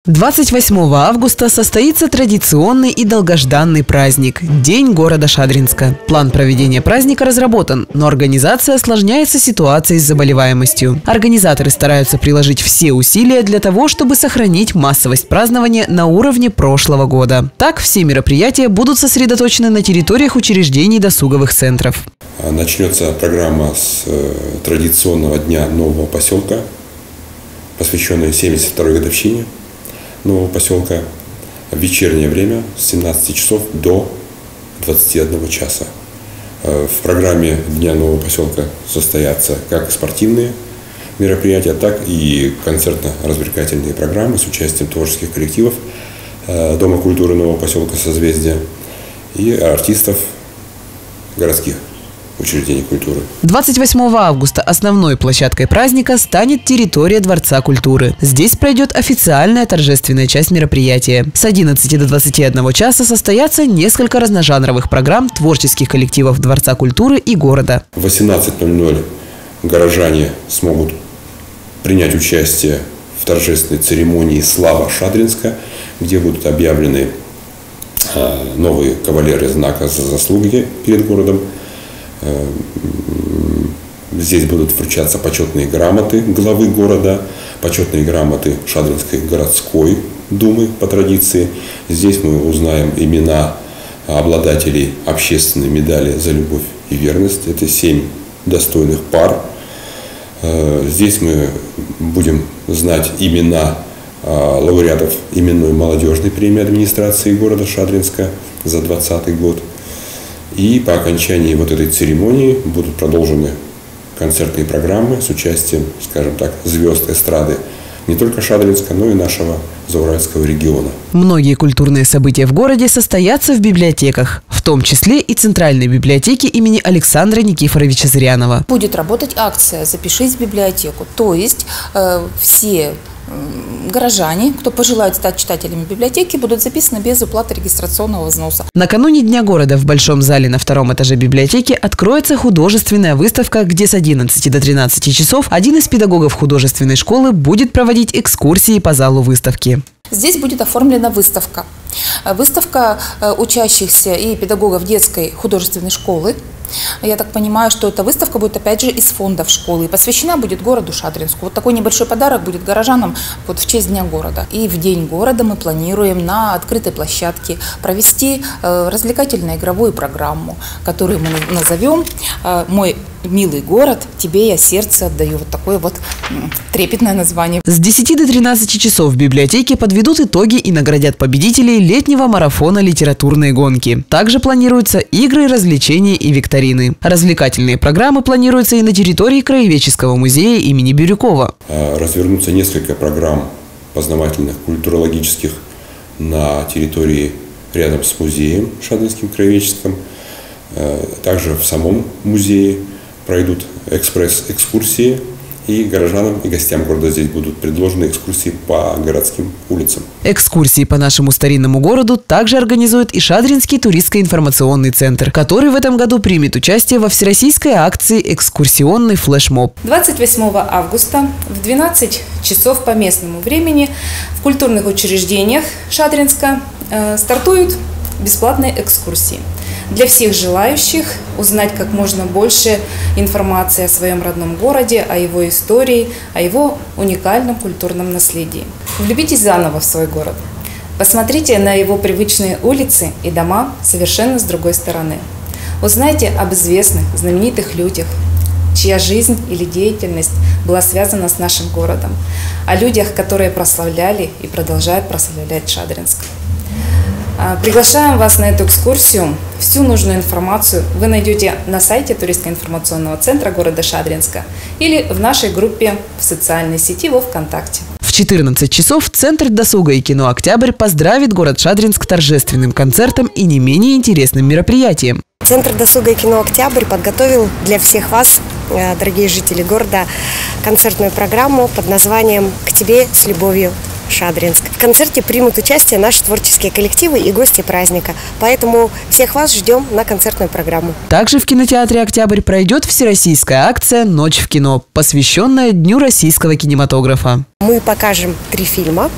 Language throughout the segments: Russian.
28 августа состоится традиционный и долгожданный праздник – День города Шадринска. План проведения праздника разработан, но организация осложняется ситуацией с заболеваемостью. Организаторы стараются приложить все усилия для того, чтобы сохранить массовость празднования на уровне прошлого года. Так, все мероприятия будут сосредоточены на территориях учреждений досуговых центров. Начнется программа с традиционного дня нового поселка, посвященная 72-й годовщине нового поселка, в вечернее время с 17 часов до 21 часа. В программе Дня нового поселка состоятся как спортивные мероприятия, так и концертно-развлекательные программы с участием творческих коллективов Дома культуры нового поселка «Созвездие» и артистов городских учреждений культуры. 28 августа основной площадкой праздника станет территория Дворца культуры. Здесь пройдет официальная торжественная часть мероприятия. С 11 до 21 часа состоятся несколько разножанровых программ творческих коллективов Дворца культуры и города. В 18:00 горожане смогут принять участие в торжественной церемонии «Слава Шадринска», где будут объявлены новые кавалеры знака за заслуги перед городом. Здесь будут вручаться почетные грамоты главы города, почетные грамоты Шадринской городской думы по традиции. Здесь мы узнаем имена обладателей общественной медали «За любовь и верность». Это 7 достойных пар. Здесь мы будем знать имена лауреатов именной молодежной премии администрации города Шадринска за 2020 год. И по окончании вот этой церемонии будут продолжены концертные программы с участием, скажем так, звезд эстрады не только Шадринска, но и нашего Зауральского региона. Многие культурные события в городе состоятся в библиотеках, в том числе и Центральной библиотеке имени Александра Никифоровича Зырянова. Будет работать акция «Запишись в библиотеку», то есть все горожане, кто пожелает стать читателями библиотеки, будут записаны без уплаты регистрационного взноса. Накануне Дня города в Большом зале на 2-м этаже библиотеки откроется художественная выставка, где с 11 до 13 часов один из педагогов художественной школы будет проводить экскурсии по залу выставки. Здесь будет оформлена выставка. Выставка учащихся и педагогов детской художественной школы. Я так понимаю, что эта выставка будет опять же из фондов школы и посвящена будет городу Шадринску. Вот такой небольшой подарок будет горожанам вот в честь Дня города. И в День города мы планируем на открытой площадке провести развлекательно-игровую программу, которую мы назовем «Мой милый город, тебе я сердце отдаю». Вот такое вот трепетное название. С 10 до 13 часов в библиотеке подведут итоги и наградят победителей летнего марафона «Литературные гонки». Также планируются игры, развлечения и викторины. Развлекательные программы планируются и на территории Краеведческого музея имени Бирюкова. Развернутся несколько программ познавательных, культурологических на территории рядом с музеем Шадринским краеведческим. Также в самом музее пройдут экспресс-экскурсии, и горожанам и гостям города здесь будут предложены экскурсии по городским улицам. Экскурсии по нашему старинному городу также организует и Шадринский туристско-информационный центр, который в этом году примет участие во всероссийской акции «Экскурсионный флешмоб». 28 августа в 12 часов по местному времени в культурных учреждениях Шадринска стартуют бесплатные экскурсии. Для всех желающих узнать как можно больше информации о своем родном городе, о его истории, о его уникальном культурном наследии. Влюбитесь заново в свой город. Посмотрите на его привычные улицы и дома совершенно с другой стороны. Узнайте об известных, знаменитых людях, чья жизнь или деятельность была связана с нашим городом, о людях, которые прославляли и продолжают прославлять Шадринск. Приглашаем вас на эту экскурсию. Всю нужную информацию вы найдете на сайте туристско-информационного центра города Шадринска или в нашей группе в социальной сети во ВКонтакте. В 14 часов Центр досуга и кино «Октябрь» поздравит город Шадринск торжественным концертом и не менее интересным мероприятием. Центр досуга и кино «Октябрь» подготовил для всех вас, дорогие жители города, концертную программу под названием «К тебе с любовью, Шадринск». В концерте примут участие наши творческие коллективы и гости праздника. Поэтому всех вас ждем на концертную программу. Также в кинотеатре «Октябрь» пройдет всероссийская акция «Ночь в кино», посвященная Дню российского кинематографа. Мы покажем 3 фильма.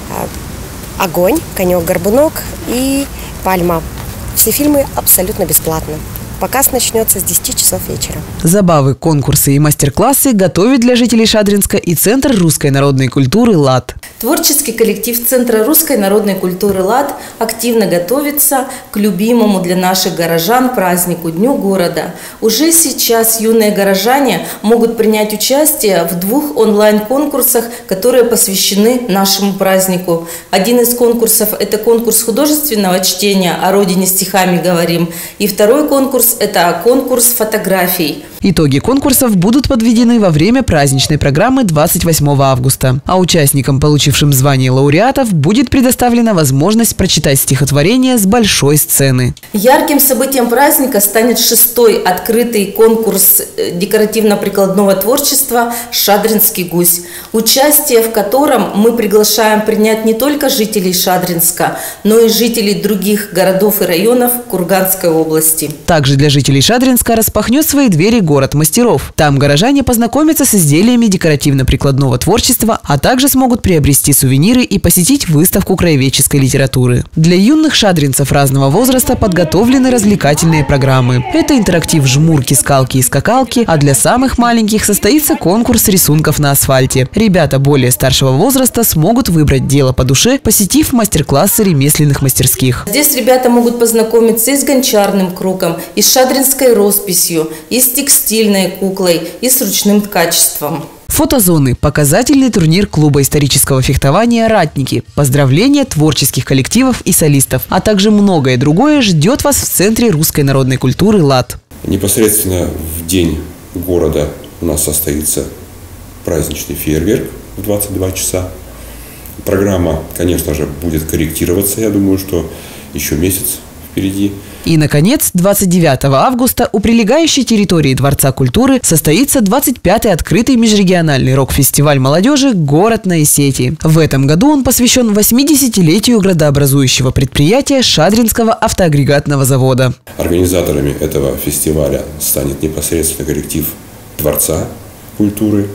«Огонь», «Конек-горбунок» и «Пальма». Все фильмы абсолютно бесплатно. Показ начнется с 10 часов вечера. Забавы, конкурсы и мастер-классы готовит для жителей Шадринска и Центр русской народной культуры «ЛАД». Творческий коллектив Центра русской народной культуры «ЛАД» активно готовится к любимому для наших горожан празднику Дню города. Уже сейчас юные горожане могут принять участие в 2 онлайн-конкурсах, которые посвящены нашему празднику. Один из конкурсов – это конкурс художественного чтения «О родине стихами говорим», и второй конкурс – это конкурс фотографий. Итоги конкурсов будут подведены во время праздничной программы 28 августа. А участникам, получившим звание лауреатов, будет предоставлена возможность прочитать стихотворение с большой сцены. Ярким событием праздника станет 6-й открытый конкурс декоративно-прикладного творчества «Шадринский гусь», участие в котором мы приглашаем принять не только жителей Шадринска, но и жителей других городов и районов Курганской области. Также для жителей Шадринска распахнет свои двери город мастеров. Там горожане познакомятся с изделиями декоративно-прикладного творчества, а также смогут приобрести сувениры и посетить выставку краеведческой литературы. Для юных шадринцев разного возраста подготовлены развлекательные программы. Это интерактив «Жмурки, скалки и скакалки», а для самых маленьких состоится конкурс рисунков на асфальте. Ребята более старшего возраста смогут выбрать дело по душе, посетив мастер-классы ремесленных мастерских. Здесь ребята могут познакомиться и с гончарным кругом, и с шадринской росписью, и с текстильной куклой, и с ручным ткачеством. Фотозоны, показательный турнир клуба исторического фехтования «Ратники», поздравления творческих коллективов и солистов, а также многое другое ждет вас в Центре русской народной культуры «ЛАД». Непосредственно в день города у нас состоится праздничный фейерверк в 22 часа. Программа, конечно же, будет корректироваться, я думаю, что еще месяц впереди. И, наконец, 29 августа у прилегающей территории Дворца культуры состоится 25-й открытый межрегиональный рок-фестиваль молодежи «Город на Исети». В этом году он посвящен 80-летию градообразующего предприятия Шадринского автоагрегатного завода. Организаторами этого фестиваля станет непосредственно коллектив Дворца культуры,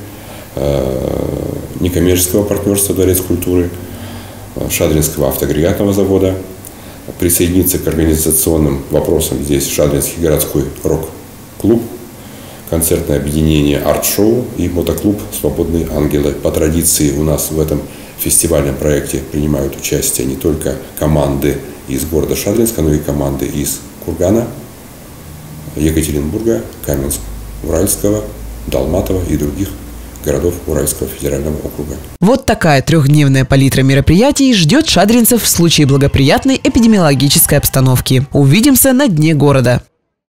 некоммерческого партнерства «Дворец культуры», Шадринского автоагрегатного завода. Присоединиться к организационным вопросам здесь Шадринский городской рок-клуб, концертное объединение «Арт-шоу» и мотоклуб «Свободные ангелы». По традиции у нас в этом фестивальном проекте принимают участие не только команды из города Шадринска, но и команды из Кургана, Екатеринбурга, Каменск-Уральского, Долматова и других городов Уральского федерального округа. Вот такая 3-дневная палитра мероприятий ждет шадринцев в случае благоприятной эпидемиологической обстановки. Увидимся на Дне города.